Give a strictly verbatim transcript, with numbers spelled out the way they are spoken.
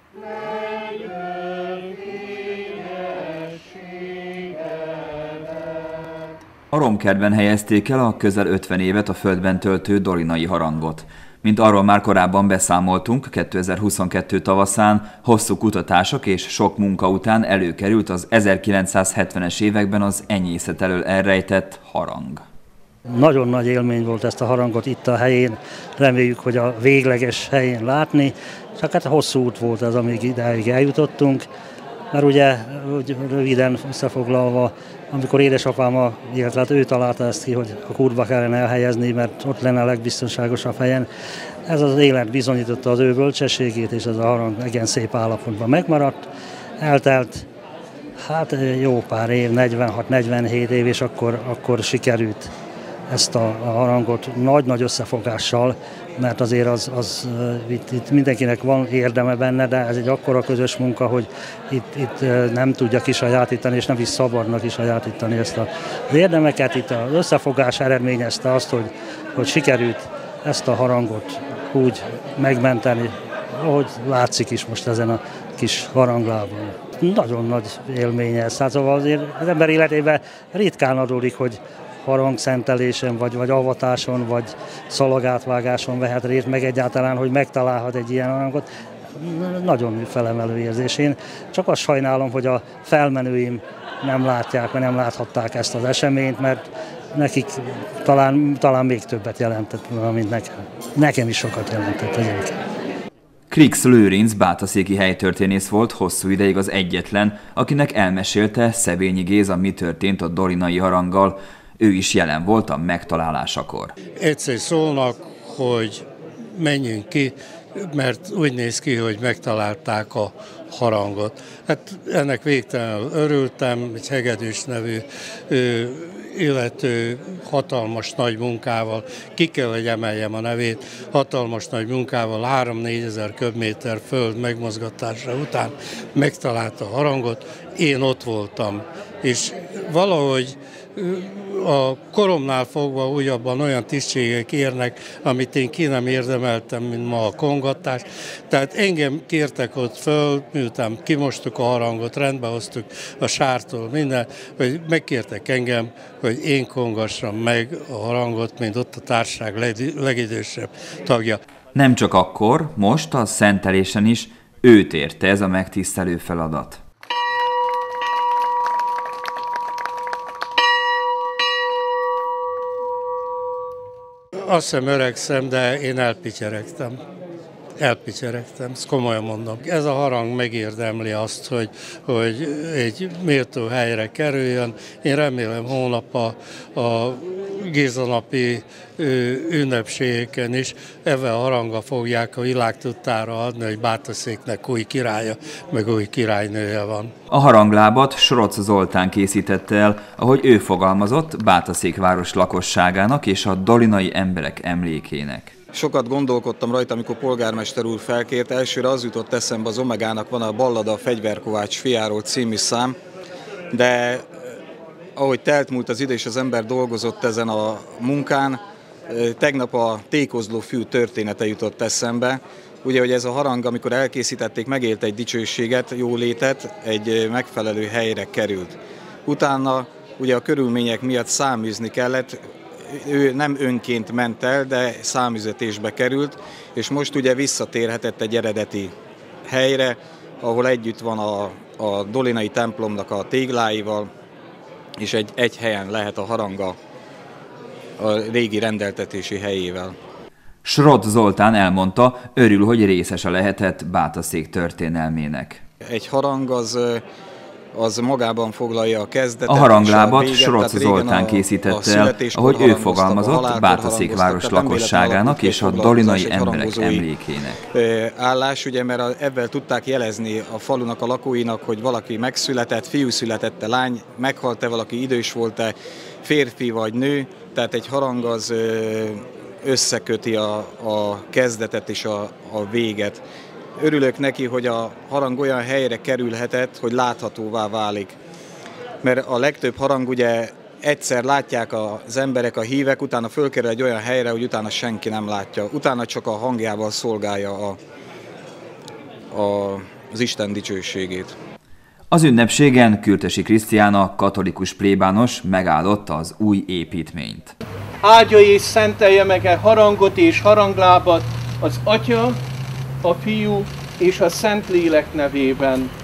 A romkertben helyezték el a közel ötven évet a földben töltő dolinai harangot. Mint arról már korábban beszámoltunk, kétezer-huszonkettő tavaszán hosszú kutatások és sok munka után előkerült az ezerkilencszázhetvenes években az enyészet elől elrejtett harang. Nagyon nagy élmény volt ezt a harangot itt a helyén, reméljük, hogy a végleges helyén látni, csak hát hosszú út volt ez, amíg ideig eljutottunk, mert ugye röviden összefoglalva, amikor édesapám, illetve hát ő találta ezt ki, hogy a kútba kellene elhelyezni, mert ott lenne a legbiztonságosabb helyen. Ez az élet bizonyította az ő bölcsességét, és ez a harang igen szép állapotban megmaradt. Eltelt hát jó pár év, negyvenhat-negyvenhét év, és akkor, akkor sikerült ezt a, a harangot nagy-nagy összefogással, mert azért az, az itt, itt mindenkinek van érdeme benne, de ez egy akkora közös munka, hogy itt, itt nem tudja kisajátítani, és nem is szabadna kisajátítani ezt az érdemeket. Itt az összefogás eredményezte azt, hogy, hogy sikerült ezt a harangot úgy megmenteni, ahogy látszik is most ezen a kis haranglábon. Nagyon nagy élménye ez. Hát szóval azért az ember életében ritkán adódik, hogy harangszentelésen, vagy, vagy avatáson, vagy szalagátvágáson vehet részt, meg egyáltalán, hogy megtalálhat egy ilyen harangot. Nagyon felemelő érzés. Én csak azt sajnálom, hogy a felmenőim nem látják, vagy nem láthatták ezt az eseményt, mert nekik talán, talán még többet jelentett, mint nekem. Nekem is sokat jelentett egyébként. Krix Lőrinc bátaszéki helytörténész volt hosszú ideig az egyetlen, akinek elmesélte Szebényi Géza, mi történt a dolinai haranggal. Ő is jelen volt a megtalálásakor. Egyszer szólnak, hogy menjünk ki, mert úgy néz ki, hogy megtalálták a harangot. Hát ennek végtelenül örültem, egy Hegedűs nevű ő, illető hatalmas nagy munkával, ki kell, hogy emeljem a nevét, hatalmas nagy munkával, három-négyezer köbméter föld megmozgatása után megtalálta a harangot, én ott voltam, és valahogy a koromnál fogva újabban olyan tisztségek érnek, amit én ki nem érdemeltem, mint ma a kongatás. Tehát engem kértek ott föl, miután kimostuk a harangot, rendbe hoztuk a sártól minden, hogy megkértek engem, hogy én kongassam meg a harangot, mint ott a társaság legidősebb tagja. Nem csak akkor, most a szentelésen is őt érte ez a megtisztelő feladat. Azt hiszem öregszem, de én elpityeregtem. Elpityeregtem, ezt komolyan mondom. Ez a harang megérdemli azt, hogy, hogy egy méltó helyre kerüljön. Én remélem hónap a, a Gézanapi ünnepségeken is ebben a haranggal fogják a világ tudtára adni, hogy Bátaszéknek új királya, meg új királynője van. A haranglábat Sroc Zoltán készítette el, ahogy ő fogalmazott, Bátaszék város lakosságának és a dolinai emberek emlékének. Sokat gondolkodtam rajta, amikor polgármester úr felkért. Elsőre az jutott eszembe, az Omegának van a Ballada a Fegyverkovács fiáról című szám, de ahogy telt múlt az idő és az ember dolgozott ezen a munkán, tegnap a tékozló fiú története jutott eszembe. Ugye, hogy ez a harang, amikor elkészítették, megélt egy dicsőséget, jólétet, egy megfelelő helyre került. Utána ugye a körülmények miatt száműzni kellett, ő nem önként ment el, de számüzetésbe került, és most ugye visszatérhetett egy eredeti helyre, ahol együtt van a, a dolinai templomnak a tégláival, és egy, egy helyen lehet a haranga a régi rendeltetési helyével. Sroc Zoltán elmondta, örül, hogy részese lehetett Bátaszék történelmének. Egy harang az, az magában foglalja a kezdetet. A haranglábat Sroc Zoltán készítette el, ahogy ő fogalmazott, Bátaszék város lakosságának és a dolinai emberek emlékének. Állás, ugye, mert ebben tudták jelezni a falunak, a lakóinak, hogy valaki megszületett, fiú született-e, lány, meghalt-e valaki, idős volt-e, férfi vagy nő, tehát egy harang az összeköti a, a kezdetet és a, a véget. Örülök neki, hogy a harang olyan helyre kerülhetett, hogy láthatóvá válik. Mert a legtöbb harang ugye egyszer látják az emberek, a hívek, utána fölkerül egy olyan helyre, hogy utána senki nem látja. Utána csak a hangjával szolgálja a, a az Isten dicsőségét. Az ünnepségen Kürtösi Krisztiána, katolikus plébános megáldotta az új építményt. Áldja és szentelje meg e harangot és haranglábat az Atya, a Fiú és a Szentlélek nevében.